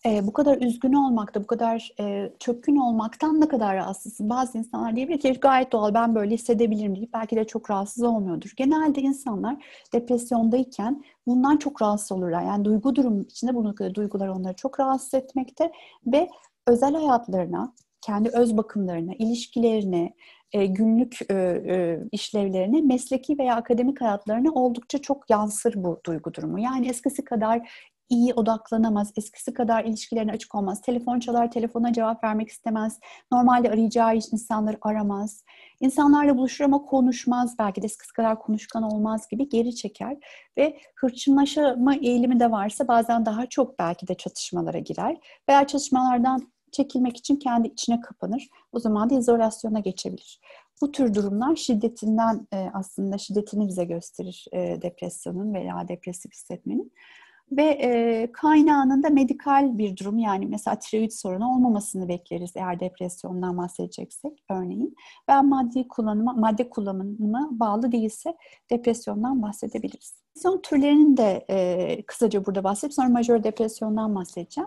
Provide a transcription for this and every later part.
Bu kadar üzgün olmakta, bu kadar çökkün olmaktan ne kadar rahatsızsın? Bazı insanlar diyebilir ki gayet doğal, ben böyle hissedebilirim deyip belki de çok rahatsız olmuyordur. Genelde insanlar depresyondayken bundan çok rahatsız olurlar. Yani duygu durumu içinde bulundukları duygular onları çok rahatsız etmekte ve özel hayatlarına, kendi öz bakımlarına, ilişkilerine, günlük işlevlerine, mesleki veya akademik hayatlarına oldukça çok yansır bu duygu durumu. Yani eskisi kadar iyi odaklanamaz, eskisi kadar ilişkilerine açık olmaz. Telefon çalar, telefona cevap vermek istemez. Normalde arayacağı insanları aramaz. İnsanlarla buluşur ama konuşmaz. Belki de eskisi kadar konuşkan olmaz gibi geri çeker. Ve hırçınlaşma eğilimi de varsa bazen daha çok belki de çatışmalara girer. Veya çatışmalardan çekilmek için kendi içine kapanır. O zaman da izolasyona geçebilir. Bu tür durumlar şiddetinden aslında şiddetini bize gösterir depresyonun veya depresif hissetmenin. Ve kaynağının da medikal bir durum, yani mesela tiroid sorunu olmamasını bekleriz eğer depresyondan bahsedeceksek örneğin. Veya madde kullanımına bağlı değilse depresyondan bahsedebiliriz. Depresyon türlerinin de kısaca burada bahsedip sonra majör depresyondan bahsedeceğim.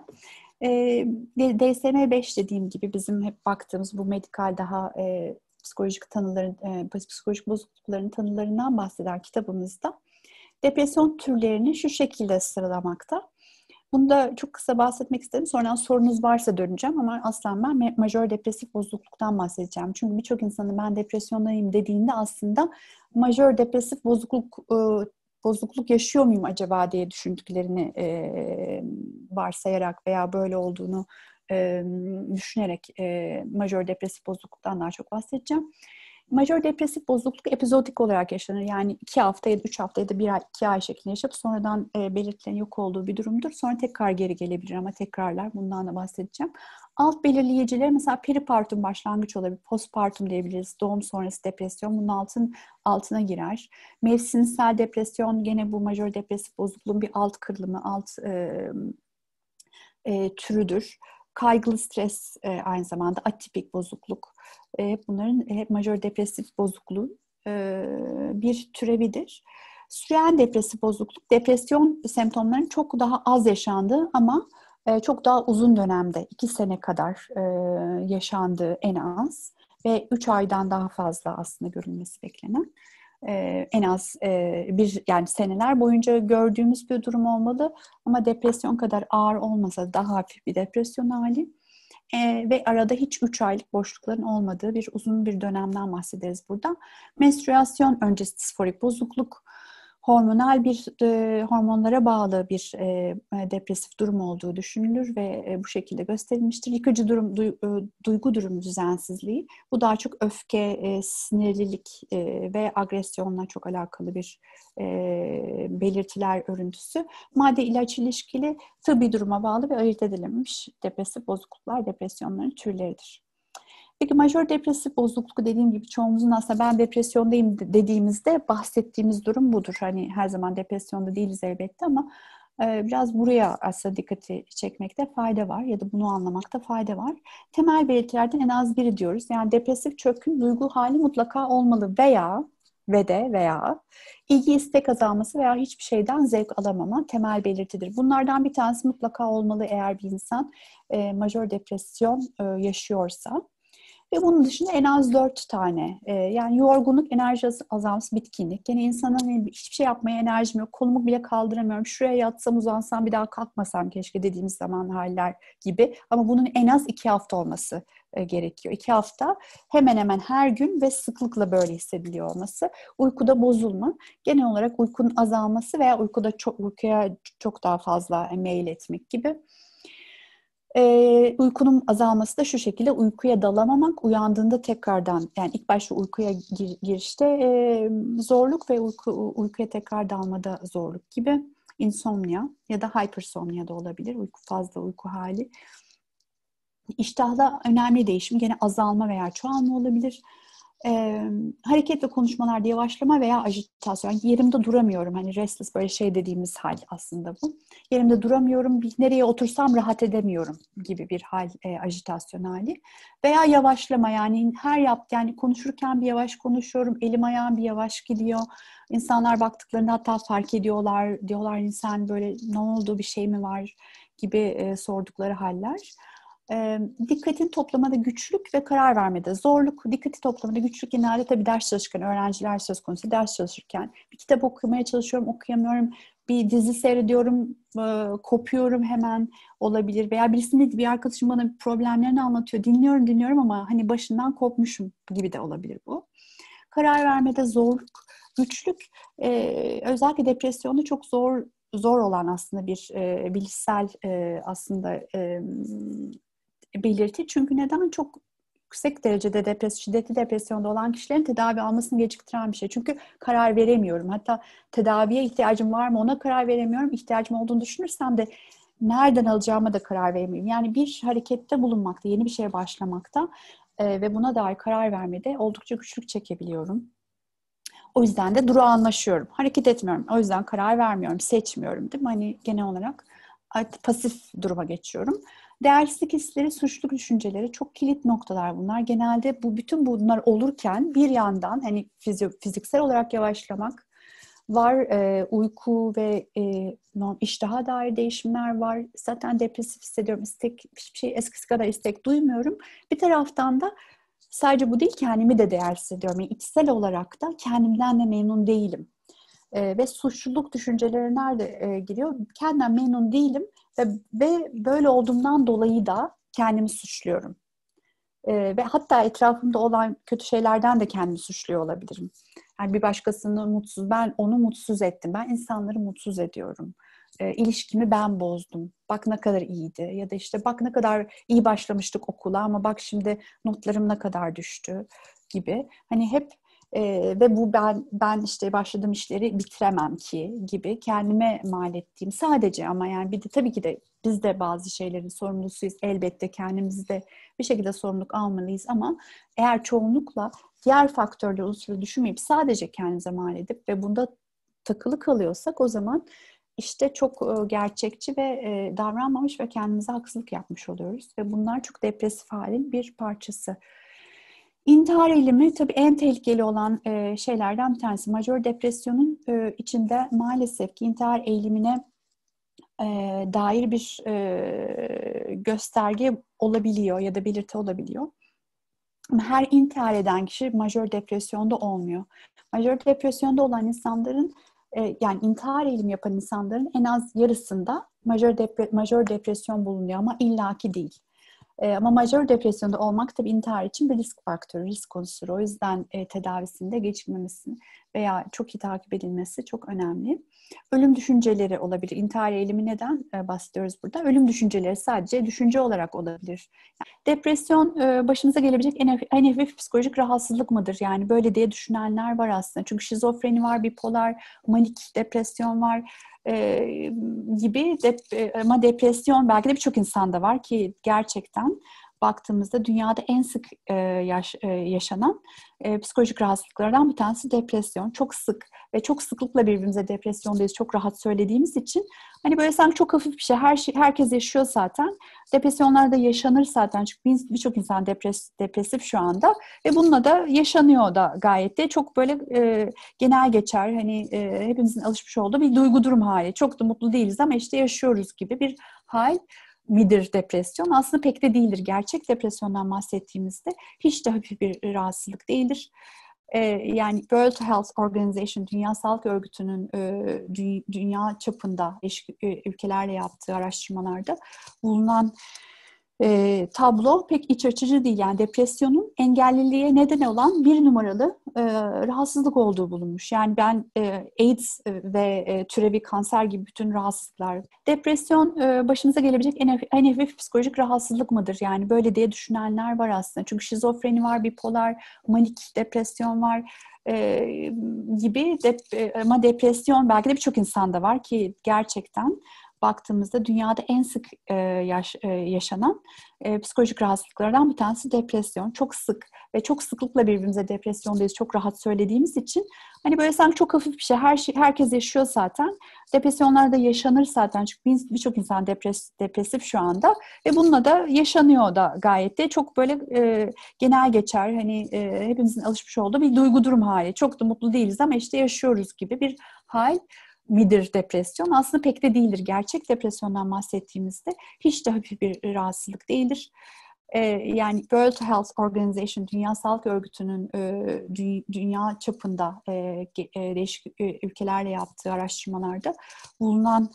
DSM-5 dediğim gibi bizim hep baktığımız bu medikal daha psikolojik tanıların, psikolojik bozuklukların tanılarından bahseden kitabımızda depresyon türlerini şu şekilde sıralamakta. Bunu da çok kısa bahsetmek istedim. Sonra sorunuz varsa döneceğim ama aslen ben majör depresif bozukluktan bahsedeceğim. Çünkü birçok insanın ben depresyondayım dediğinde aslında majör depresif bozukluk yaşıyor muyum acaba diye düşündüklerini varsayarak veya böyle olduğunu düşünerek majör depresif bozukluktan daha çok bahsedeceğim. Majör depresif bozukluk epizodik olarak yaşanır. Yani 2 hafta ya da 3 hafta ya da 1 ay, 2 ay şeklinde yaşayıp sonradan belirtilerin yok olduğu bir durumdur. Sonra tekrar geri gelebilir ama tekrarlar. Bundan da bahsedeceğim. Alt belirleyicileri mesela peripartum başlangıç olabilir. Postpartum diyebiliriz. Doğum sonrası depresyon bunun altına girer. Mevsimsel depresyon gene bu majör depresif bozukluğun bir alt kırılımı, türüdür. Kaygılı stres aynı zamanda atipik bozukluk. Bunların hep majör depresif bozukluğun bir türevidir. Süren depresif bozukluk, depresyon semptomlarının çok daha az yaşandığı ama çok daha uzun dönemde 2 sene kadar yaşandığı en az ve 3 aydan daha fazla aslında görülmesi beklenen. En az yani seneler boyunca gördüğümüz bir durum olmalı ama depresyon kadar ağır olmasa daha hafif bir depresyon hali ve arada hiç 3 aylık boşlukların olmadığı bir uzun bir dönemden bahsederiz burada. Menstrüasyon öncesi disforik bozukluk, hormonal hormonlara bağlı bir depresif durum olduğu düşünülür ve bu şekilde gösterilmiştir. Yıkıcı duygu durumu düzensizliği. Bu daha çok öfke, sinirlilik ve agresyonla çok alakalı bir belirtiler örüntüsü. Madde ilaç ilişkili tıbbi duruma bağlı ve ayırt edilememiş depresif bozukluklar depresyonların türleridir. Peki majör depresif bozukluk dediğim gibi çoğumuzun aslında ben depresyondayım dediğimizde bahsettiğimiz durum budur. Hani her zaman depresyonda değiliz elbette ama biraz buraya aslında dikkati çekmekte fayda var ya da bunu anlamakta fayda var. Temel belirtilerden en az biri diyoruz. Yani depresif çökün duygu hali mutlaka olmalı veya ilgi istek azalması veya hiçbir şeyden zevk alamama temel belirtidir. Bunlardan bir tanesi mutlaka olmalı eğer bir insan majör depresyon yaşıyorsa. Ve bunun dışında en az 4 tane. Yani yorgunluk, enerji azalması, bitkinlik. Yani insanın hiçbir şey yapmaya enerjim yok. Kolumu bile kaldıramıyorum. Şuraya yatsam, uzansam, bir daha kalkmasam keşke dediğimiz zaman haller gibi. Ama bunun en az 2 hafta olması gerekiyor. 2 hafta hemen hemen her gün ve sıklıkla böyle hissediliyor olması. Uykuda bozulma, genel olarak uykunun azalması veya uykuya çok daha fazla meyil etmek gibi. Uykunun azalması da şu şekilde: uykuya dalamamak, uyandığında tekrardan, yani ilk başta uykuya girişte zorluk ve uykuya tekrar dalmada zorluk gibi. İnsomnia ya da hypersomnia da olabilir, fazla uyku hali. İştahda önemli değişim, gene azalma veya çoğalma olabilir. Hareket ve konuşmalarda yavaşlama veya ajitasyon. Yani yerimde duramıyorum. Hani restless, böyle şey dediğimiz hal aslında bu. Yerimde duramıyorum, nereye otursam rahat edemiyorum gibi bir hal, ajitasyon hali. Veya yavaşlama, yani yani konuşurken bir yavaş konuşuyorum, elim ayağım bir yavaş gidiyor. İnsanlar baktıklarında hatta fark ediyorlar, diyorlar insan böyle ne oldu, bir şey mi var gibi sordukları haller. Dikkatin toplamada güçlük ve karar vermede zorluk. Dikkati toplamada güçlük genelde tabii ders çalışırken, öğrenciler söz konusu ders çalışırken bir kitap okumaya çalışıyorum, okuyamıyorum. Bir dizi seyrediyorum, kopuyorum hemen olabilir. Veya bir arkadaşım bana problemlerini anlatıyor. Dinliyorum ama hani başından kopmuşum gibi de olabilir bu. Karar vermede zorluk, güçlük, özellikle depresyonda çok zor olan aslında bir bilişsel aslında belirti. Çünkü neden? Çok yüksek derecede şiddetli depresyonda olan kişilerin tedavi almasını geciktiren bir şey. Çünkü karar veremiyorum. Hatta tedaviye ihtiyacım var mı ona karar veremiyorum. İhtiyacım olduğunu düşünürsem de nereden alacağıma da karar veremiyorum. Yani bir harekette bulunmakta, yeni bir şeye başlamakta ve buna dair karar vermede oldukça güçlük çekebiliyorum. O yüzden de durağanlaşıyorum. Hareket etmiyorum. O yüzden karar vermiyorum, seçmiyorum, değil mi? Hani genel olarak pasif duruma geçiyorum. Değersizlik hisleri, suçluluk düşünceleri çok kilit noktalar bunlar. Genelde bütün bunlar olurken bir yandan hani fiziksel olarak yavaşlamak var, uyku ve iştaha dair değişimler var. Zaten depresif hissediyorum, hiçbir şey eskisi kadar istek duymuyorum. Bir taraftan da sadece bu değil, kendimi de değersiz ediyorum. Yani içsel olarak da kendimden de memnun değilim. Ve suçluluk düşünceleri nerede giriyor? Kendimden memnun değilim ve böyle olduğumdan dolayı da kendimi suçluyorum. Ve hatta etrafımda olan kötü şeylerden de kendimi suçluyor olabilirim. Yani bir başkasını ben onu mutsuz ettim. Ben insanları mutsuz ediyorum. İlişkimi ben bozdum. Bak ne kadar iyiydi. Ya da işte bak ne kadar iyi başlamıştık okula ama bak şimdi notlarım ne kadar düştü gibi. Hani hep ve bu ben işte başladığım işleri bitiremem ki gibi kendime mal ettiğim sadece, ama yani bir de tabii ki de biz de bazı şeylerin sorumlusuyuz. Elbette kendimizi de bir şekilde sorumluluk almalıyız ama eğer çoğunlukla diğer faktörleri, unsurları düşünmeyip sadece kendimize mal edip ve bunda takılı kalıyorsak o zaman işte çok gerçekçi ve davranmamış ve kendimize haksızlık yapmış oluyoruz. Ve bunlar çok depresif halin bir parçası. İntihar eğilimi tabii en tehlikeli olan şeylerden bir tanesi. Majör depresyonun içinde maalesef ki intihar eğilimine dair bir gösterge olabiliyor ya da belirti olabiliyor. Ama her intihar eden kişi majör depresyonda olmuyor. Majör depresyonda olan insanların yani intihar eğilimi yapan insanların en az yarısında majör depresyon bulunuyor ama illaki değil. Ama majör depresyonda olmak tabii intihar için bir risk faktörü, risk unsuru. O yüzden tedavisinde gecikmemesi veya çok iyi takip edilmesi çok önemli. Ölüm düşünceleri olabilir. İntihar eğilimi neden bahsediyoruz burada? Ölüm düşünceleri sadece düşünce olarak olabilir. Depresyon başımıza gelebilecek en hafif psikolojik rahatsızlık mıdır? Yani böyle diye düşünenler var aslında. Çünkü şizofreni var, bipolar, manik depresyon var gibi. Ama depresyon belki de birçok insanda var ki gerçekten baktığımızda dünyada en sık yaşanan psikolojik rahatsızlıklardan bir tanesi depresyon. Çok sık ve çok sıklıkla birbirimize depresyondayız. Çok rahat söylediğimiz için hani böyle sanki çok hafif bir şey. Herkes yaşıyor zaten. Depresyonlar da yaşanır zaten. Çünkü birçok insan depresif şu anda ve bununla da yaşanıyor da gayet de. Çok böyle genel geçer. Hani hepimizin alışmış olduğu bir duygu durum hali. Çok da mutlu değiliz ama işte yaşıyoruz gibi bir hal midir depresyon? Aslında pek de değildir. Gerçek depresyondan bahsettiğimizde hiç de hafif bir rahatsızlık değildir. Yani World Health Organization, Dünya Sağlık Örgütü'nün dünya çapında ülkelerle yaptığı araştırmalarda bulunan tablo pek iç açıcı değil. Yani depresyonun engelliliğe neden olan bir numaralı rahatsızlık olduğu bulunmuş. Yani ben AIDS ve türevi kanser gibi bütün rahatsızlıklar. Depresyon başımıza gelebilecek en hafif psikolojik rahatsızlık mıdır? Yani böyle diye düşünenler var aslında. Çünkü şizofreni var, bipolar, manik depresyon var gibi. Ama depresyon belki de birçok insanda var ki gerçekten baktığımızda dünyada en sık yaşanan psikolojik rahatsızlıklardan bir tanesi depresyon. Çok sık ve çok sıklıkla birbirimize depresyondayız. Çok rahat söylediğimiz için hani böyle sanki çok hafif bir şey. Herkes yaşıyor zaten. Depresyonlar da yaşanır zaten. Çünkü birçok insan depresif şu anda ve bununla da yaşanıyor da gayet de. Çok böyle genel geçer. Hani hepimizin alışmış olduğu bir duygu durum hali. Çok da mutlu değiliz ama işte yaşıyoruz gibi bir hal midir depresyon? Aslında pek de değildir. Gerçek depresyondan bahsettiğimizde hiç de hafif bir rahatsızlık değildir. Yani World Health Organization, Dünya Sağlık Örgütü'nün dünya çapında değişik ülkelerle yaptığı araştırmalarda bulunan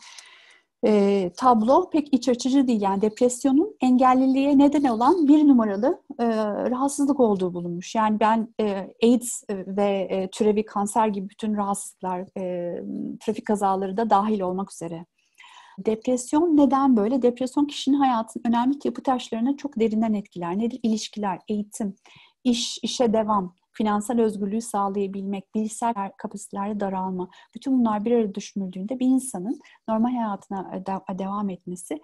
tablo pek iç açıcı değil. Yani depresyonun engelliliğe neden olan bir numaralı rahatsızlık olduğu bulunmuş. Yani ben AIDS ve türevi kanser gibi bütün rahatsızlıklar, trafik kazaları da dahil olmak üzere. Depresyon neden böyle? Depresyon kişinin hayatının önemli yapı taşlarını çok derinden etkiler. Nedir? İlişkiler, eğitim, işe devam, finansal özgürlüğü sağlayabilmek, bilişsel kapasitelerde daralma. Bütün bunlar bir arada düşünüldüğünde bir insanın normal hayatına devam etmesi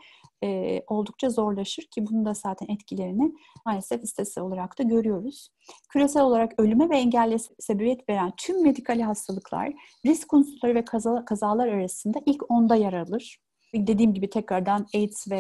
oldukça zorlaşır ki bunun da zaten etkilerini maalesef istatistik olarak da görüyoruz. Küresel olarak ölüme ve engelle sebebiyet veren tüm medikal hastalıklar, risk unsurları ve kazalar arasında ilk 10'da yer alır. Dediğim gibi tekrardan AIDS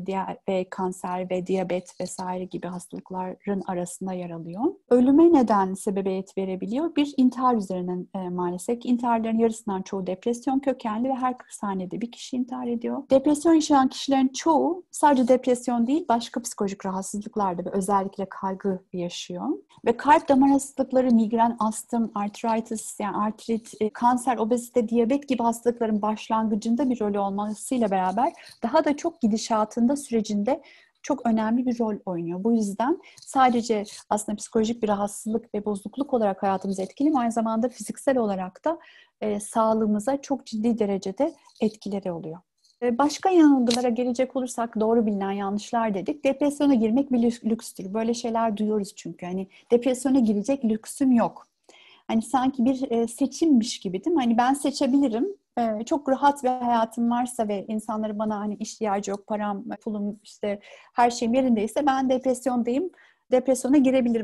ve kanser ve diyabet vesaire gibi hastalıkların arasında yer alıyor. Ölüme neden sebebiyet verebiliyor? Bir intihar üzerinden maalesef. İntiharların yarısından çoğu depresyon kökenli ve her 40 saniyede bir kişi intihar ediyor. Depresyon yaşayan kişilerin çoğu sadece depresyon değil başka psikolojik rahatsızlıklarda ve özellikle kaygı yaşıyor. Ve kalp damar hastalıkları, migren, astım, artritis, yani artrit, kanser, obezite, diyabet gibi hastalıkların başlangıcında bir rolü olmasıyla beraber daha da çok gidişatında, sürecinde çok önemli bir rol oynuyor. Bu yüzden sadece aslında psikolojik bir rahatsızlık ve bozukluk olarak hayatımızı etkilemiyor, aynı zamanda fiziksel olarak da sağlığımıza çok ciddi derecede etkileri oluyor. Başka yanılgılara gelecek olursak doğru bilinen yanlışlar dedik. Depresyona girmek bir lükstür. Böyle şeyler duyuyoruz çünkü. Hani depresyona girecek lüksüm yok. Hani sanki bir seçimmiş gibi değil mi? Hani ben seçebilirim. Çok rahat bir hayatım varsa ve insanların bana hani ihtiyacı yok, param, pulum, işte her şeyim yerindeyse ben depresyondayım. Depresyona girebilirim.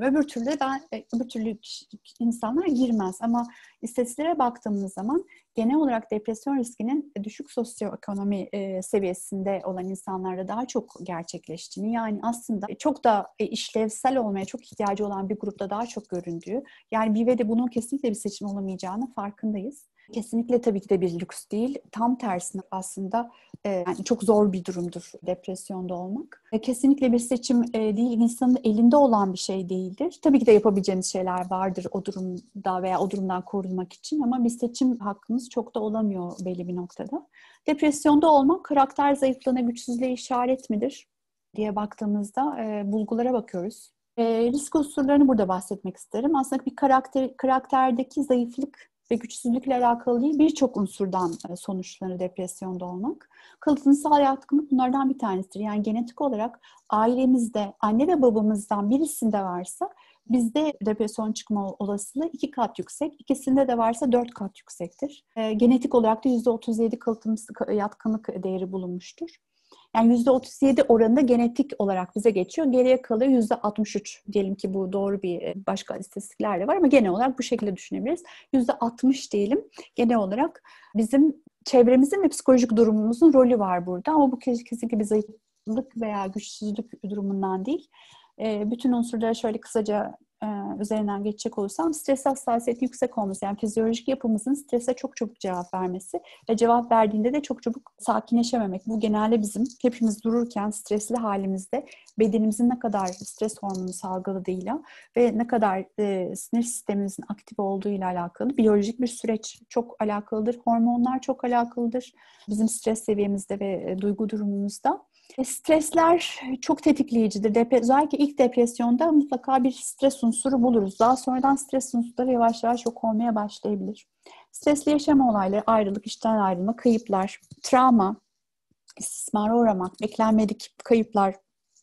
Öbür türlü insanlar girmez. Ama istatistiklere baktığımız zaman genel olarak depresyon riskinin düşük sosyoekonomi seviyesinde olan insanlarda daha çok gerçekleştiğini, yani aslında çok da işlevsel olmaya çok ihtiyacı olan bir grupta daha çok göründüğü, yani bir ve de bunun kesinlikle bir seçim olamayacağını farkındayız. Kesinlikle tabii ki de bir lüks değil. Tam tersine aslında yani çok zor bir durumdur depresyonda olmak. Kesinlikle bir seçim değil, insanın elinde olan bir şey değildir. Tabii ki de yapabileceğimiz şeyler vardır o durumda veya o durumdan korunmak için ama bir seçim hakkımız çok da olamıyor belli bir noktada. Depresyonda olmak karakter zayıflığına, güçsüzlüğe işaret midir diye baktığımızda bulgulara bakıyoruz. Risk unsurlarını burada bahsetmek isterim. Aslında bir karakterdeki zayıflık ve güçsüzlükle alakalı değil, birçok unsurdan sonuçlanır depresyonda olmak. Kalıtsal yatkınlık bunlardan bir tanesidir. Yani genetik olarak ailemizde anne ve babamızdan birisinde varsa bizde depresyon çıkma olasılığı 2 kat yüksek. İkisinde de varsa 4 kat yüksektir. Genetik olarak da %37 kalıtsal yatkınlık değeri bulunmuştur. Yani %37 oranında genetik olarak bize geçiyor. Geriye kalıyor %63. Diyelim ki bu doğru bir başka istatistikler de var ama genel olarak bu şekilde düşünebiliriz. %60 diyelim. Genel olarak bizim çevremizin ve psikolojik durumumuzun rolü var burada. Ama bu kesinlikle bir zayıflık veya güçsüzlük durumundan değil. Bütün unsurlara şöyle kısaca üzerinden geçecek olursam stres hassasiyeti yüksek olması, yani fizyolojik yapımızın strese çok çabuk cevap vermesi ve cevap verdiğinde de çok çabuk sakinleşememek. Bu genelde bizim hepimiz dururken stresli halimizde bedenimizin ne kadar stres hormonu salgıladığıyla ve ne kadar sinir sistemimizin aktif olduğuyla alakalı biyolojik bir süreç çok alakalıdır. Hormonlar çok alakalıdır bizim stres seviyemizde ve duygu durumumuzda. Stresler çok tetikleyicidir. Özellikle ilk depresyonda mutlaka bir stres unsuru buluruz. Daha sonradan stres unsurları yavaş yavaş yok olmaya başlayabilir. Stresli yaşam olayları, ayrılık, işten ayrılma, kayıplar, travma, istismara uğramak, beklenmedik kayıplar,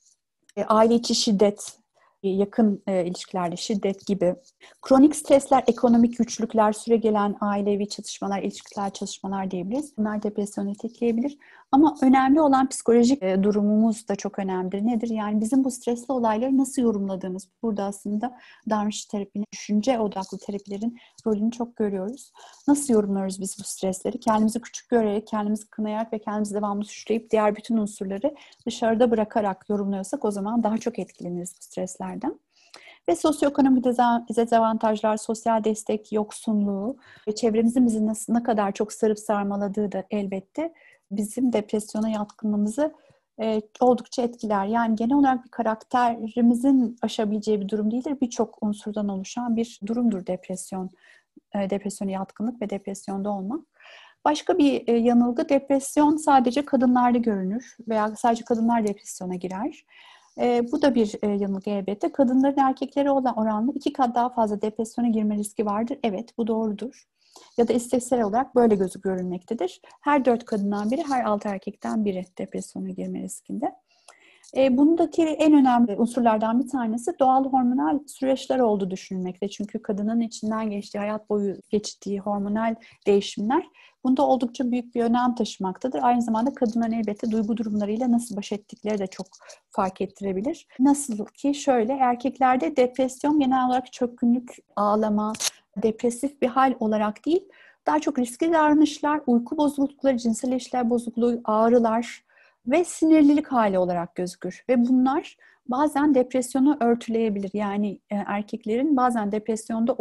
aile içi şiddet, yakın ilişkilerde şiddet gibi. Kronik stresler, ekonomik güçlükler, süregelen ailevi çatışmalar, ilişkiler çatışmalar diyebiliriz. Bunlar depresyonu tetikleyebilir. Ama önemli olan psikolojik durumumuz da çok önemlidir. Nedir? Yani bizim bu stresli olayları nasıl yorumladığımız. Burada aslında davranış terapinin, düşünce odaklı terapilerin rolünü çok görüyoruz. Nasıl yorumluyoruz biz bu stresleri? Kendimizi küçük görerek, kendimizi kınayarak ve kendimizi devamlı suçlayıp diğer bütün unsurları dışarıda bırakarak yorumluyorsak o zaman daha çok etkileniriz bu streslerden. Ve sosyoekonomik dezavantajlar, sosyal destek yoksunluğu ve çevremizin bizi ne kadar çok sarıp sarmaladığı da elbette bizim depresyona yatkınlığımızı oldukça etkiler. Yani genel olarak bir karakterimizin aşabileceği bir durum değildir. Birçok unsurdan oluşan bir durumdur depresyon. Depresyona yatkınlık ve depresyonda olmak. Başka bir yanılgı, depresyon sadece kadınlarda görünür veya sadece kadınlar depresyona girer. Bu da bir yanılgı elbette. Kadınların erkeklere olan oranla 2 kat daha fazla depresyona girme riski vardır. Evet, bu doğrudur. Ya da istatistiksel olarak böyle görülmektedir. Her 4 kadından biri, her 6 erkekten biri depresyona girme riskinde. Bundaki en önemli unsurlardan bir tanesi doğal hormonal süreçler olduğu düşünülmekte. Çünkü kadının içinden geçtiği, hayat boyu geçtiği hormonal değişimler bunda oldukça büyük bir önem taşımaktadır. Aynı zamanda kadınların elbette duygu durumlarıyla nasıl baş ettikleri de çok fark ettirebilir. Nasıl ki şöyle, erkeklerde depresyon genel olarak çökkünlük, ağlama, depresif bir hal olarak değil, daha çok riskli davranışlar, uyku bozuklukları, cinsel ilişkiler bozukluğu, ağrılar ve sinirlilik hali olarak gözükür. Ve bunlar bazen depresyonu örtüleyebilir. Yani erkeklerin bazen depresyonda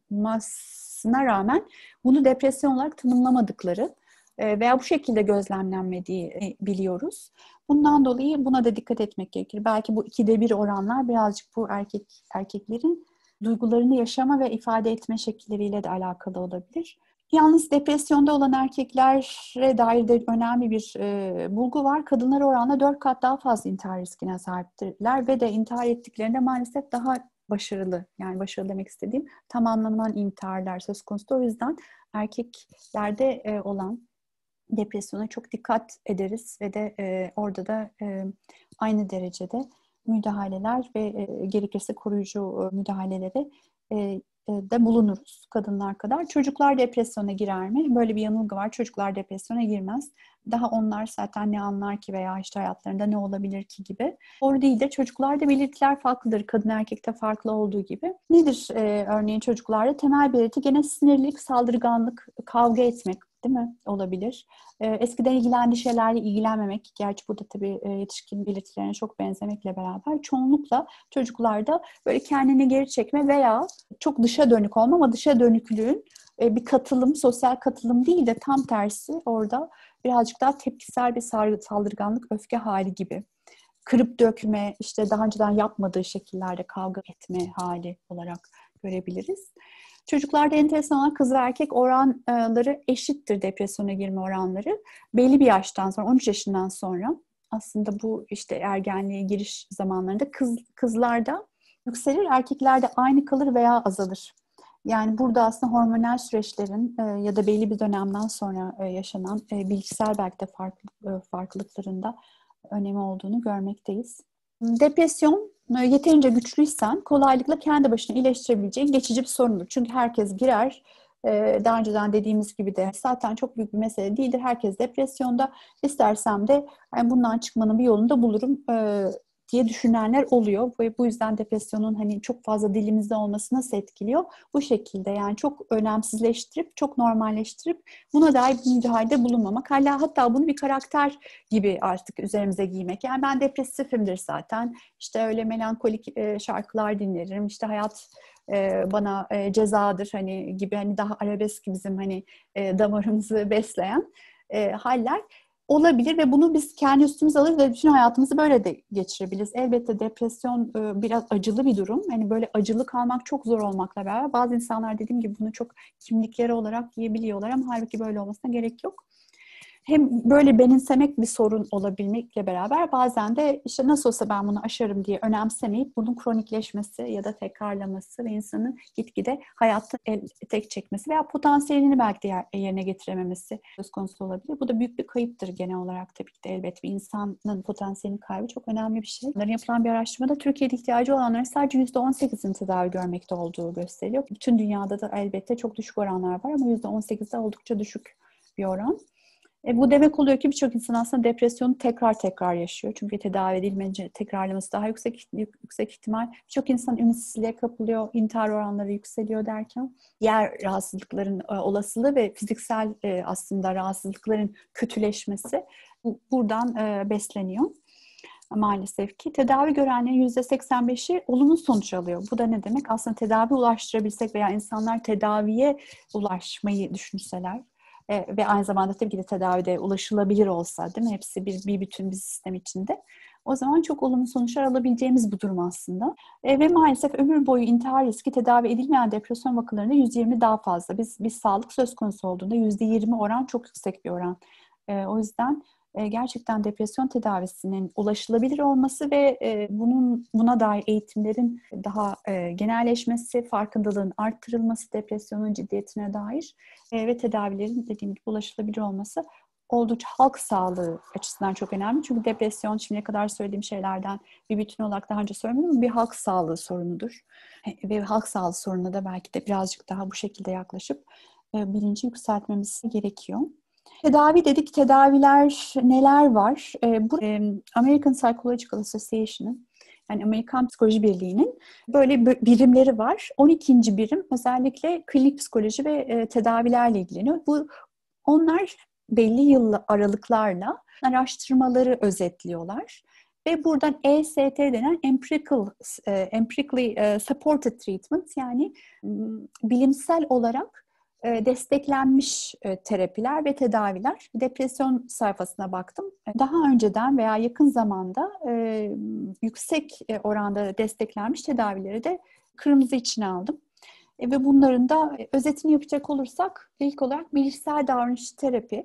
olmasına rağmen bunu depresyon olarak tanımlamadıkları veya bu şekilde gözlemlenmediği biliyoruz. Bundan dolayı buna da dikkat etmek gerekir. Belki bu 2'de 1 oranlar birazcık bu erkeklerin duygularını yaşama ve ifade etme şekilleriyle de alakalı olabilir. Yalnız depresyonda olan erkeklere dair de önemli bir bulgu var. Kadınlar oranla 4 kat daha fazla intihar riskine sahiptirler ve de intihar ettiklerinde maalesef daha başarılı, yani başarılı demek istediğim tamamlanan intiharlar söz konusu. O yüzden erkeklerde olan depresyona çok dikkat ederiz ve de orada da aynı derecede müdahaleler ve gerekirse koruyucu müdahalelere de bulunuruz kadınlar kadar. Çocuklar depresyona girer mi? Böyle bir yanılgı var. Çocuklar depresyona girmez. Daha onlar zaten ne anlar ki veya işte hayatlarında ne olabilir ki gibi. Doğru değildir. Çocuklarda belirtiler farklıdır. Kadın erkekte farklı olduğu gibi. Nedir örneğin çocuklarda? Temel belirti gene sinirlilik, saldırganlık, kavga etmek, değil mi? Olabilir. Eskiden ilgilendiği şeylerle ilgilenmemek, gerçi bu da tabii yetişkin belirtilerine çok benzemekle beraber çoğunlukla çocuklarda böyle kendini geri çekme veya çok dışa dönük olma, ama dışa dönüklüğün bir katılım, sosyal katılım değil de tam tersi orada birazcık daha tepkisel bir saldırganlık, öfke hali gibi. Kırıp dökme, işte daha önceden yapmadığı şekillerde kavga etme hali olarak görebiliriz. Çocuklarda enteresan olan kız ve erkek oranları eşittir, depresyona girme oranları. Belli bir yaştan sonra, 13 yaşından sonra, aslında bu işte ergenliğe giriş zamanlarında kızlarda yükselir, erkeklerde aynı kalır veya azalır. Yani burada aslında hormonal süreçlerin ya da belli bir dönemden sonra yaşanan bilgisayar belki de farklılıklarında önemi olduğunu görmekteyiz. Depresyon yeterince güçlüysen kolaylıkla kendi başına iyileştirebileceğin geçici bir sorundur. Çünkü herkes girer. Daha önceden dediğimiz gibi de zaten çok büyük bir mesele değildir. Herkes depresyonda. İstersem de yani bundan çıkmanın bir yolunu da bulurum diye düşünenler oluyor. Ve bu yüzden depresyonun hani çok fazla dilimizde olması nasıl etkiliyor? Bu şekilde, yani çok önemsizleştirip, çok normalleştirip buna dair bir müdahalede bulunmamak. Hatta bunu bir karakter gibi artık üzerimize giymek. Yani ben depresifimdir zaten. İşte öyle melankolik şarkılar dinlerim. İşte hayat bana cezadır hani gibi, hani daha arabesk bizim hani damarımızı besleyen haller olabilir ve bunu biz kendi üstümüze alır ve bütün hayatımızı böyle de geçirebiliriz. Elbette depresyon biraz acılı bir durum. Yani böyle acılı kalmak çok zor olmakla beraber bazı insanlar dediğim gibi bunu çok kimlikleri olarak giyebiliyorlar ama halbuki böyle olmasına gerek yok. Hem böyle benimsemek bir sorun olabilmekle beraber bazen de işte nasıl olsa ben bunu aşarım diye önemsemeyip bunun kronikleşmesi ya da tekrarlaması ve insanın gitgide hayatta tek çekmesi veya potansiyelini belki de yerine getirememesi söz konusu olabilir. Bu da büyük bir kayıptır genel olarak tabii ki de, elbette bir insanın potansiyelinin kaybı çok önemli bir şey. Bunların yapılan bir araştırmada Türkiye'de ihtiyacı olanların sadece %18'in tedavi görmekte olduğu gösteriliyor. Bütün dünyada da elbette çok düşük oranlar var ama %18'de oldukça düşük bir oran. Bu demek oluyor ki birçok insan aslında depresyonu tekrar yaşıyor. Çünkü tedavi edilmeyince tekrarlaması daha yüksek ihtimal. Birçok insan ümitsizliğe kapılıyor, intihar oranları yükseliyor derken diğer rahatsızlıkların olasılığı ve fiziksel aslında rahatsızlıkların kötüleşmesi buradan besleniyor. maalesef ki. Tedavi görenlerin %85'i olumlu sonuç alıyor. Bu da ne demek? Aslında tedavi ulaştırabilsek veya insanlar tedaviye ulaşmayı düşünseler ve aynı zamanda tabii ki de tedavide ulaşılabilir olsa, değil mi? Hepsi bir bütün bir sistem içinde. O zaman çok olumlu sonuçlar alabileceğimiz bu durum aslında. Ve maalesef ömür boyu intihar riski tedavi edilmeyen depresyon vakalarında %20 daha fazla. Biz sağlık söz konusu olduğunda %20 oran çok yüksek bir oran. O yüzden gerçekten depresyon tedavisinin ulaşılabilir olması ve buna dair eğitimlerin daha genelleşmesi, farkındalığın arttırılması depresyonun ciddiyetine dair ve tedavilerin dediğim gibi ulaşılabilir olması oldukça halk sağlığı açısından çok önemli. Çünkü depresyon şimdiye kadar söylediğim şeylerden bir bütün olarak daha önce söylemedim ama bir halk sağlığı sorunudur. Ve halk sağlığı sorununa da belki de birazcık daha bu şekilde yaklaşıp bilinci yükseltmemiz gerekiyor. Tedavi dedik. Tedaviler neler var? Bu American Psychological Association'ın, yani Amerikan Psikoloji Birliği'nin böyle birimleri var. 12. birim özellikle klinik psikoloji ve tedavilerle ilgileniyor. Onlar belli yıl aralıklarla araştırmaları özetliyorlar. Ve buradan EST denen empirically supported treatment, yani bilimsel olarak desteklenmiş terapiler ve tedaviler. Depresyon sayfasına baktım. Daha önceden veya yakın zamanda yüksek oranda desteklenmiş tedavileri de kırmızı içine aldım. Ve bunların da özetini yapacak olursak ilk olarak bilişsel davranışçı terapi.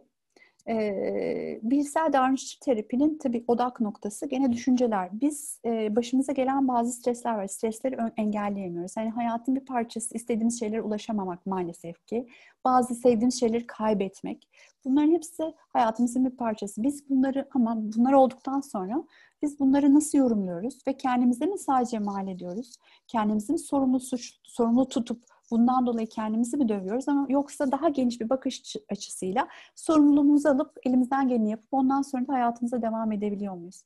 Bilişsel davranışçı terapinin tabii odak noktası gene düşünceler. Biz başımıza gelen bazı stresler var. Stresleri engelleyemiyoruz. Yani hayatın bir parçası, istediğimiz şeylere ulaşamamak maalesef ki. Bazı sevdiğimiz şeyleri kaybetmek. Bunların hepsi hayatımızın bir parçası. Bunlar olduktan sonra biz bunları nasıl yorumluyoruz ve kendimize mi sadece mal ediyoruz? Kendimizi mi sorumlu tutup bundan dolayı kendimizi mi dövüyoruz, ama yoksa daha geniş bir bakış açısıyla sorumluluğumuzu alıp elimizden geleni yapıp ondan sonra da hayatımıza devam edebiliyor muyuz?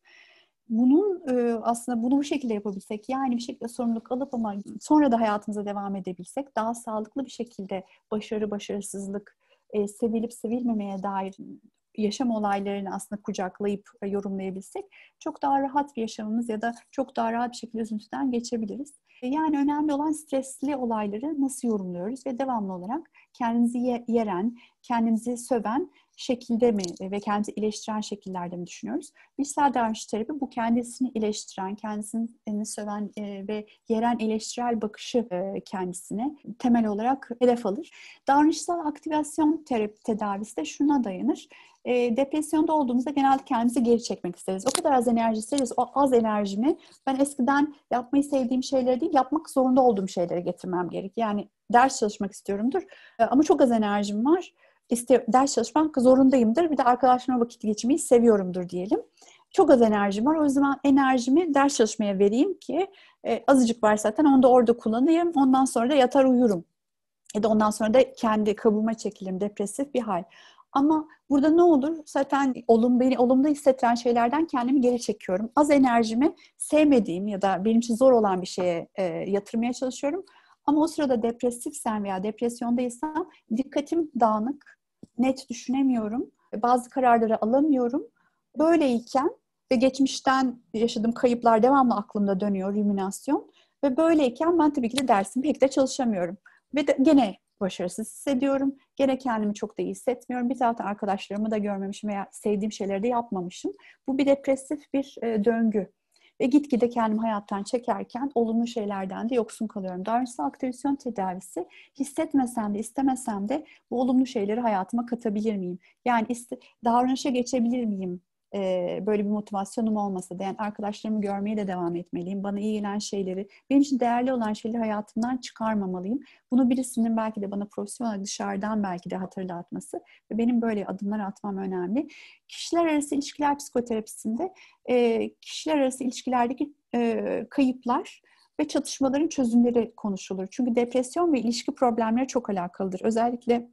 Aslında bunu bu şekilde yapabilsek, yani bir şekilde sorumluluk alıp ama sonra da hayatımıza devam edebilsek, daha sağlıklı bir şekilde başarısızlık, sevilip sevilmemeye dair yaşam olaylarını aslında kucaklayıp yorumlayabilsek çok daha rahat bir yaşamımız ya da çok daha rahat bir şekilde üzüntüden geçebiliriz. Yani önemli olan stresli olayları nasıl yorumluyoruz ve devamlı olarak kendimizi yeren, kendimizi söven şekilde mi ve kendimizi iyileştiren şekillerde mi düşünüyoruz? Bilişsel davranış terapi bu kendisini iyileştiren, kendisini söven ve yeren eleştirel bakışı kendisine temel olarak hedef alır. Davranışsal aktivasyon tedavisi de şuna dayanır. Depresyonda olduğumuzda genelde kendimizi geri çekmek isteriz. O kadar az enerji isteriz. O az enerjimi ben eskiden yapmayı sevdiğim şeyleri değil, yapmak zorunda olduğum şeylere getirmem gerek. Yani ders çalışmak istiyorumdur ama çok az enerjim var. Ders çalışmak zorundayımdır. Bir de arkadaşlarımla vakit geçirmeyi seviyorumdur diyelim. Çok az enerjim var. O zaman enerjimi ders çalışmaya vereyim ki azıcık var zaten, onu da orada kullanayım. Ondan sonra da yatar uyurum. Ya da ondan sonra da kendi kabuğuma çekilirim. Depresif bir hal. Ama burada ne olur? Zaten beni olumlu hissettiren şeylerden kendimi geri çekiyorum. Az enerjimi sevmediğim ya da benim için zor olan bir şeye yatırmaya çalışıyorum. Ama o sırada depresifsem veya depresyondaysam dikkatim dağınık, net düşünemiyorum. Bazı kararları alamıyorum. Böyleyken ve geçmişten yaşadığım kayıplar devamlı aklımda dönüyor, ruminasyon. Ve böyleyken ben tabii ki de dersimi pek de çalışamıyorum. Ve de gene başarısız hissediyorum. Gene kendimi çok da iyi hissetmiyorum. Bir taraftan arkadaşlarımı da görmemişim veya sevdiğim şeyleri de yapmamışım. Bu bir depresif bir döngü. Ve gitgide kendimi hayattan çekerken olumlu şeylerden de yoksun kalıyorum. Davranışsal aktivasyon tedavisi, hissetmesem de istemesem de bu olumlu şeyleri hayatıma katabilir miyim? Yani davranışa geçebilir miyim? Böyle bir motivasyonum olmasa da, yani arkadaşlarımı görmeye de devam etmeliyim. Bana iyi gelen şeyleri, benim için değerli olan şeyleri hayatımdan çıkarmamalıyım. Bunu birisinin belki de bana profesyonel dışarıdan belki de hatırlatması ve benim böyle adımlar atmam önemli. Kişiler arası ilişkiler psikoterapisinde kişiler arası ilişkilerdeki kayıplar ve çatışmaların çözümleri konuşulur. Çünkü depresyon ve ilişki problemleri çok alakalıdır. Özellikle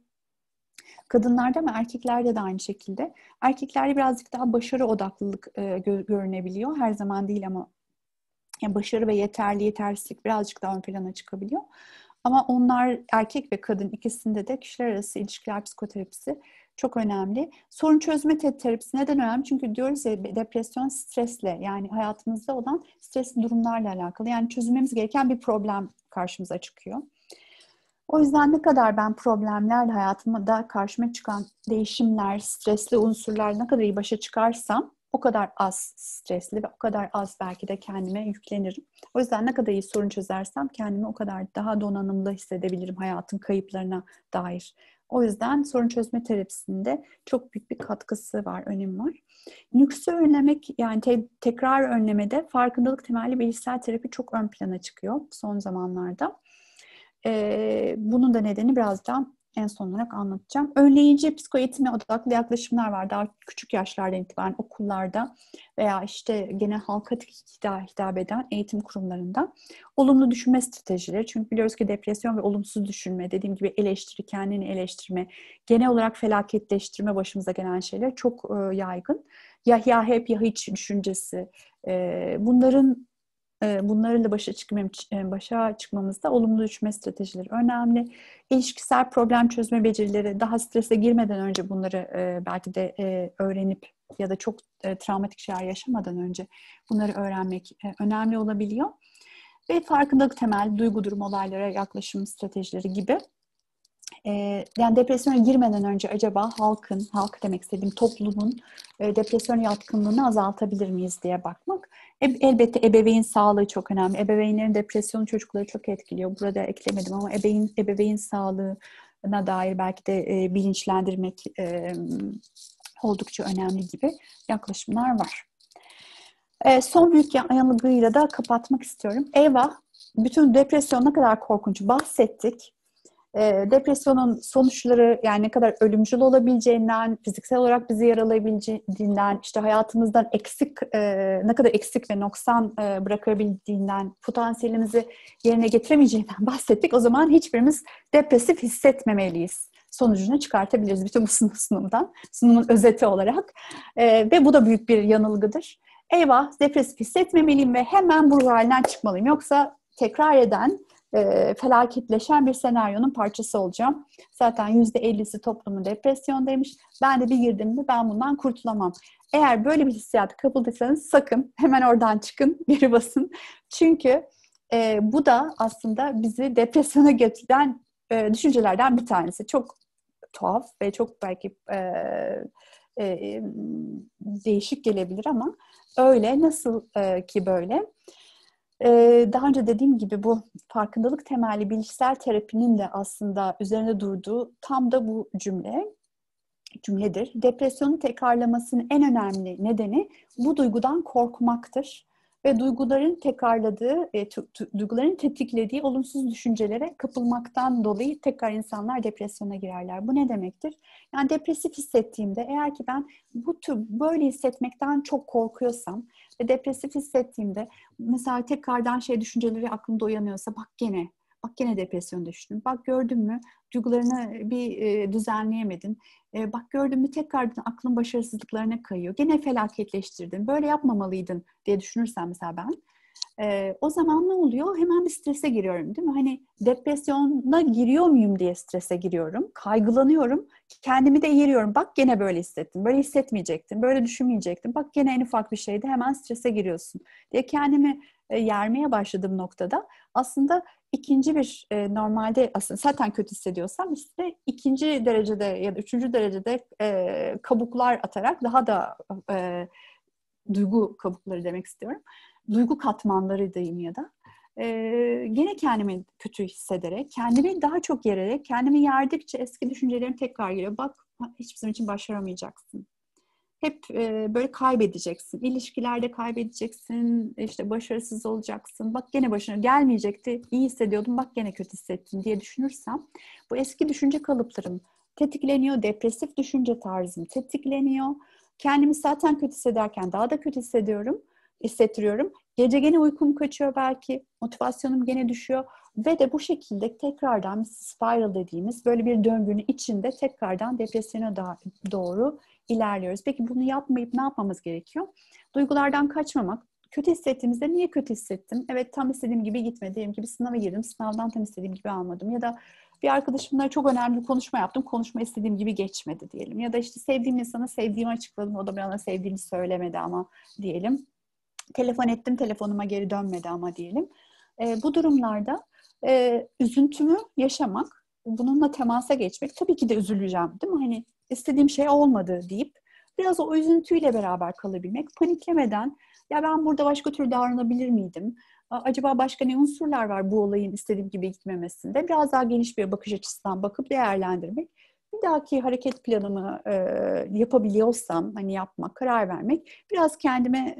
kadınlarda ama erkeklerde de aynı şekilde. Erkeklerde birazcık daha başarı odaklılık görünebiliyor. Her zaman değil ama yani başarı ve yetersizlik birazcık daha ön plana çıkabiliyor. Ama onlar erkek ve kadın ikisinde de kişiler arası ilişkiler psikoterapisi çok önemli. Sorun çözme terapisi neden önemli? Çünkü diyoruz ya depresyon stresle, yani hayatımızda olan stresli durumlarla alakalı. Yani çözülmemiz gereken bir problem karşımıza çıkıyor. O yüzden ne kadar ben problemlerle hayatımda karşıma çıkan değişimler, stresli unsurlar ne kadar iyi başa çıkarsam o kadar az stresli ve o kadar az belki de kendime yüklenirim. O yüzden ne kadar iyi sorun çözersem kendimi o kadar daha donanımlı hissedebilirim hayatın kayıplarına dair. O yüzden sorun çözme terapisinde çok büyük bir katkısı var, önemi var. Nüksü önlemek, yani tekrar önlemede farkındalık temelli bilişsel terapi çok ön plana çıkıyor son zamanlarda. Bunun da nedeni birazdan en son olarak anlatacağım. Önleyici psikoeğitime odaklı yaklaşımlar var. Daha küçük yaşlardan itibaren okullarda veya işte genel halka hitap eden eğitim kurumlarında. Olumlu düşünme stratejileri. Çünkü biliyoruz ki depresyon ve olumsuz düşünme, dediğim gibi eleştiri, kendini eleştirme, genel olarak felaketleştirme başımıza gelen şeyler çok yaygın. Ya hep ya hiç düşüncesi. Bunlarla başa çıkmamızda olumlu düşünme stratejileri önemli. İlişkisel problem çözme becerileri, daha strese girmeden önce bunları belki de öğrenip ya da çok travmatik şeyler yaşamadan önce bunları öğrenmek önemli olabiliyor. Ve farkındalık temelli duygu durum olaylara yaklaşım stratejileri gibi. Yani depresyona girmeden önce acaba halk demek istediğim toplumun depresyon yatkınlığını azaltabilir miyiz diye bakmak. Elbette ebeveyn sağlığı çok önemli. Ebeveynlerin depresyonu çocukları çok etkiliyor. Burada eklemedim ama ebeveyn sağlığına dair belki de bilinçlendirmek oldukça önemli gibi yaklaşımlar var. Son büyük yanılgıyla da kapatmak istiyorum. Eyvah, bütün depresyon ne kadar korkunç bahsettik. Depresyonun sonuçları, yani ne kadar ölümcül olabileceğinden, fiziksel olarak bizi yaralayabileceğinden, işte hayatımızdan ne kadar eksik ve noksan bırakabildiğinden, potansiyelimizi yerine getiremeyeceğinden bahsettik. O zaman hiçbirimiz depresif hissetmemeliyiz sonucunu çıkartabiliriz bütün bu sunumun özeti olarak. Ve bu da büyük bir yanılgıdır. Eyvah, depresif hissetmemeliyim ve hemen bu ruh halinden çıkmalıyım. Yoksa tekrar eden, felaketleşen bir senaryonun parçası olacağım. Zaten %50'si toplumun depresyondaymış. Ben de bir girdim mi ben bundan kurtulamam. Eğer böyle bir hissiyatı kapıldıysanız sakın hemen oradan çıkın, geri basın. Çünkü bu da aslında bizi depresyona götüren düşüncelerden bir tanesi. Çok tuhaf ve çok belki değişik gelebilir ama öyle. Nasıl ki böyle? Daha önce dediğim gibi bu farkındalık temelli bilişsel terapinin de aslında üzerinde durduğu tam da bu cümledir. Depresyonun tekrarlamasının en önemli nedeni bu duygudan korkmaktır. Ve duyguların tetiklediği olumsuz düşüncelere kapılmaktan dolayı tekrar insanlar depresyona girerler. Bu ne demektir? Yani depresif hissettiğimde, eğer ki ben böyle hissetmekten çok korkuyorsam ve depresif hissettiğimde mesela tekrardan düşünceleri aklımda uyanıyorsa, bak gene depresyon düştün. Bak gördün mü duygularını bir düzenleyemedin. Bak gördün mü tekrardan aklın başarısızlıklarına kayıyor. Gene felaketleştirdin. Böyle yapmamalıydın diye düşünürsem mesela ben. O zaman ne oluyor? Hemen bir strese giriyorum, değil mi? Hani depresyona giriyor muyum diye strese giriyorum. Kaygılanıyorum. Kendimi de yeriyorum. Bak gene böyle hissettim. Böyle hissetmeyecektin. Böyle düşünmeyecektin. Bak gene en ufak bir şeyde hemen strese giriyorsun diye kendimi yermeye başladığım noktada aslında ikinci bir normalde aslında zaten kötü hissediyorsam işte ikinci derecede ya da üçüncü derecede kabuklar atarak daha da duygu kabukları demek istiyorum. Duygu katmanları diyeyim ya da gene kendimi kötü hissederek, kendimi daha çok yererek, kendimi yerdikçe eski düşüncelerim tekrar geliyor. Bak hiçbir zaman için başaramayacaksın. Hep böyle kaybedeceksin. İlişkilerde kaybedeceksin. İşte başarısız olacaksın. Bak gene başına gelmeyecekti. İyi hissediyordum. Bak gene kötü hissettim diye düşünürsem bu eski düşünce kalıplarım tetikleniyor. Depresif düşünce tarzım tetikleniyor. Kendimi zaten kötü hissederken daha da kötü hissettiriyorum. Gece gene uykum kaçıyor belki. Motivasyonum gene düşüyor. Ve de bu şekilde tekrardan spiral dediğimiz böyle bir döngünün içinde tekrardan depresyona doğru ilerliyoruz. Peki bunu yapmayıp ne yapmamız gerekiyor? Duygulardan kaçmamak, kötü hissettiğimizde niye kötü hissettim? Evet, tam istediğim gibi gitmedi. Diyelim ki bir sınava girdim. Sınavdan tam istediğim gibi almadım. Ya da bir arkadaşımla çok önemli bir konuşma yaptım. Konuşma istediğim gibi geçmedi diyelim. Ya da işte sevdiğim insana sevdiğimi açıkladım. O da bana sevdiğini söylemedi ama diyelim. Telefon ettim, telefonuma geri dönmedi ama diyelim. Bu durumlarda üzüntümü yaşamak, bununla temasa geçmek, tabii ki de üzüleceğim, değil mi? Hani istediğim şey olmadı deyip biraz o üzüntüyle beraber kalabilmek, paniklemeden ya ben burada başka türlü davranabilir miydim? Acaba başka ne unsurlar var bu olayın istediğim gibi gitmemesinde? Biraz daha geniş bir bakış açısından bakıp değerlendirmek. Bir dahaki hareket planımı yapabiliyorsam, hani yapmak, karar vermek, biraz kendime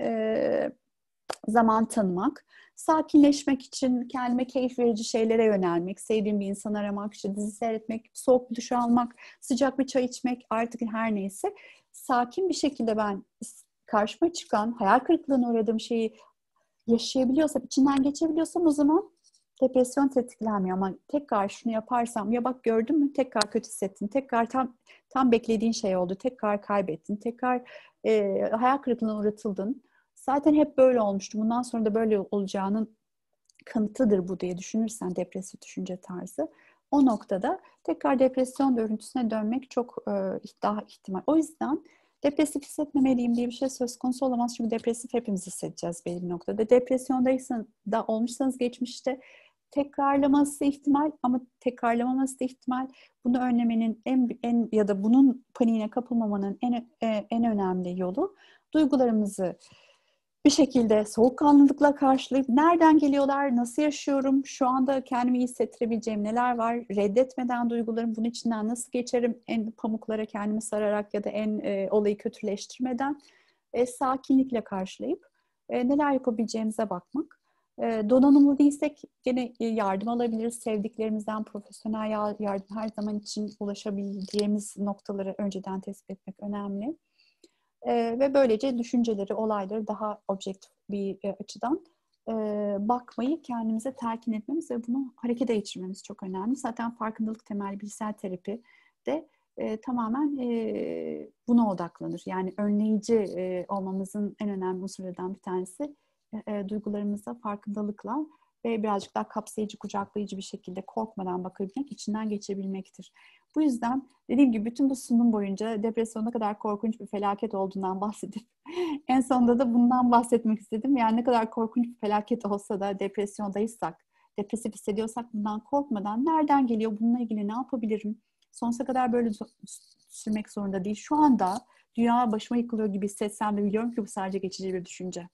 zaman tanımak, sakinleşmek için kendime keyif verici şeylere yönelmek, sevdiğim bir insan aramak, işte dizi seyretmek, soğuk bir duş almak, sıcak bir çay içmek, artık her neyse sakin bir şekilde ben karşıma çıkan, hayal kırıklığına uğradığım şeyi yaşayabiliyorsam, içinden geçebiliyorsam o zaman depresyon tetiklenmiyor. Ama tekrar şunu yaparsam, ya bak gördün mü, tekrar kötü hissettin, tekrar tam beklediğin şey oldu, tekrar kaybettin, tekrar hayal kırıklığına uğratıldın. Zaten hep böyle olmuştu. Bundan sonra da böyle olacağının kanıtıdır bu diye düşünürsen depresif düşünce tarzı. O noktada tekrar depresyon örüntüsüne dönmek çok daha ihtimal. O yüzden depresif hissetmemeliyim diye bir şey söz konusu olamaz. Çünkü depresif hepimiz hissedeceğiz belli bir noktada. Depresyondaysanız da olmuşsanız geçmişte tekrarlaması ihtimal ama tekrarlamaması da ihtimal. Bunu önlemenin en ya da bunun paniğine kapılmamanın en önemli yolu duygularımızı bir şekilde soğukkanlılıkla karşılayıp nereden geliyorlar, nasıl yaşıyorum, şu anda kendimi iyi hissettirebileceğim neler var, reddetmeden duygularım, bunun içinden nasıl geçerim, en pamuklara kendimi sararak ya da olayı kötüleştirmeden sakinlikle karşılayıp neler yapabileceğimize bakmak. Donanımlı değilsek gene yardım alabiliriz. Sevdiklerimizden profesyonel yardım her zaman için ulaşabileceğimiz noktaları önceden tespit etmek önemli. Ve böylece düşünceleri, olayları daha objektif bir açıdan bakmayı kendimize telkin etmemiz ve bunu harekete geçirmemiz çok önemli. Zaten farkındalık temelli bilişsel terapi de tamamen buna odaklanır. Yani önleyici olmamızın en önemli unsurlarından bir tanesi duygularımıza farkındalıkla ve birazcık daha kapsayıcı, kucaklayıcı bir şekilde korkmadan bakabilmek, içinden geçebilmektir. Bu yüzden dediğim gibi bütün bu sunum boyunca depresyon ne kadar korkunç bir felaket olduğundan bahsedip en sonunda da bundan bahsetmek istedim. Yani ne kadar korkunç bir felaket olsa da depresyondaysak, depresif hissediyorsak bundan korkmadan nereden geliyor, bununla ilgili ne yapabilirim? Sonsuza kadar böyle sürmek zorunda değil. Şu anda dünya başıma yıkılıyor gibi hissetsem de biliyorum ki bu sadece geçici bir düşünce.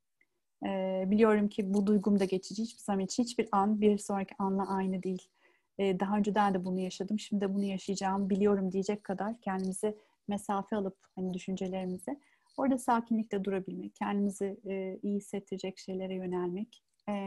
Biliyorum ki bu duygum da geçici. Hiçbir zaman için hiçbir an bir sonraki anla aynı değil. Daha önceden de bunu yaşadım. Şimdi de bunu yaşayacağım biliyorum diyecek kadar kendimize mesafe alıp hani düşüncelerimize orada sakinlikle durabilmek, kendimizi iyi hissettirecek şeylere yönelmek,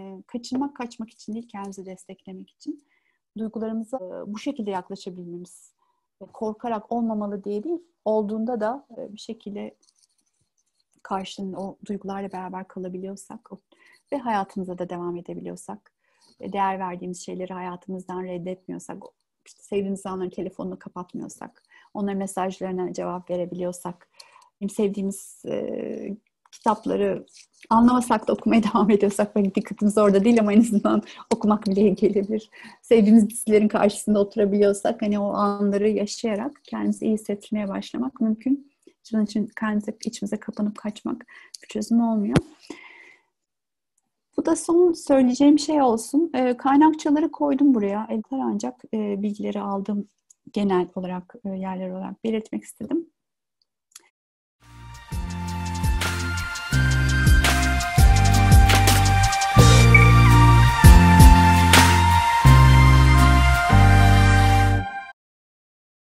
kaçmak için değil, kendimizi desteklemek için duygularımıza bu şekilde yaklaşabilmemiz, korkarak olmamalı diye değil, olduğunda da bir şekilde karşılığında o duygularla beraber kalabiliyorsak ve hayatımıza da devam edebiliyorsak, değer verdiğimiz şeyleri hayatımızdan reddetmiyorsak, işte sevdiğimiz insanların telefonunu kapatmıyorsak, onların mesajlarına cevap verebiliyorsak, sevdiğimiz kitapları anlamasak da okumaya devam ediyorsak, belki dikkatimiz orada değil ama en azından okumak bile gelebilir. Sevdiğimiz dizilerin karşısında oturabiliyorsak, hani o anları yaşayarak kendimizi iyi hissettirmeye başlamak mümkün. Bunun için kendimize, içimize kapanıp kaçmak bir çözüm olmuyor. Bu da son söyleyeceğim şey olsun. Kaynakçaları koydum buraya. Ancak bilgileri aldığım genel olarak yerler olarak belirtmek istedim.